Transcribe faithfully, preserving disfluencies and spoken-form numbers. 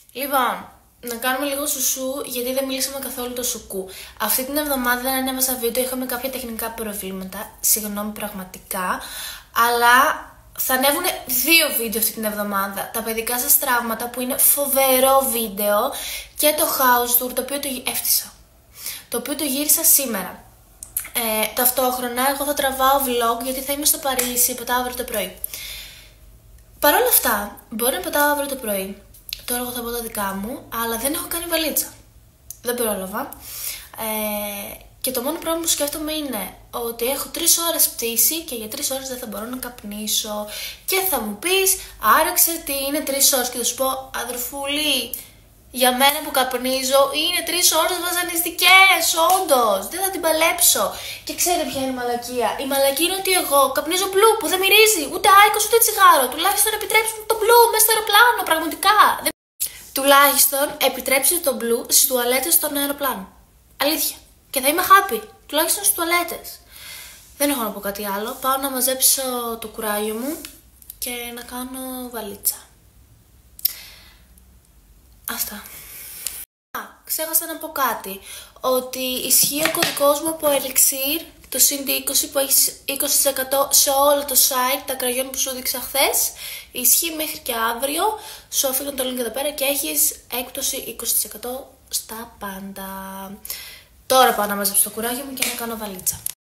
Λοιπόν, να κάνουμε λίγο σουσού, γιατί δεν μιλήσαμε καθόλου το σουκού. Αυτή την εβδομάδα δεν ανέβασα βίντεο, είχαμε κάποια τεχνικά προβλήματα. Συγγνώμη πραγματικά. Αλλά θα ανέβουν δύο βίντεο αυτή την εβδομάδα. Τα παιδικά σας τραύματα που είναι φοβερό βίντεο και το house tour το οποίο το έφτιασα. Το οποίο το γύρισα σήμερα. Ε, ταυτόχρονα εγώ θα τραβάω vlog γιατί θα είμαι στο Παρίσι, πετάω αύριο το πρωί. Παρ' όλα αυτά, μπορεί να πετάω αύριο το πρωί. Τώρα εγώ θα πω τα δικά μου, αλλά δεν έχω κάνει βαλίτσα. Δεν πρόλαβα. Ε, και το μόνο πρόβλημα που σκέφτομαι είναι ότι έχω τρεις ώρες πτήση και για τρεις ώρες δεν θα μπορώ να καπνίσω. Και θα μου πεις, άραξε τι είναι τρεις ώρες, και θα σου πω, αδερφούλη, για μένα που καπνίζω είναι τρεις ώρες βασανιστικές, όντως, δεν θα την παλέψω. Και ξέρετε ποια είναι η μαλακία? Η μαλακία είναι ότι εγώ καπνίζω μπλου που δεν μυρίζει ούτε άικος ούτε τσιγάρο. Τουλάχιστον επιτρέψτε μου το μπλου μέσα στο αεροπλάνο, πραγματικά. Τουλάχιστον επιτρέψτε το μπλου στις τουαλέτες στον αεροπλάνο. Αλήθεια. Και θα είμαι happy. Τουλάχιστον στις τουαλέτες. Δεν έχω να πω κάτι άλλο. Πάω να μαζέψω το κουράγιο μου και να κάνω βαλίτσα. Αυτά. Α, ξέχασα να πω κάτι. Ότι ισχύει ο κωδικός μου από Elixir, το συν είκοσι που έχει είκοσι τοις εκατό σε όλο το site, τα κραγιόν που σου δείξα χθες. Ισχύει μέχρι και αύριο. Σου αφήνω το link εδώ πέρα και έχεις έκπτωση είκοσι τοις εκατό στα πάντα. Τώρα πάω να μαζέψω το κουράγιο μου και να κάνω βαλίτσα.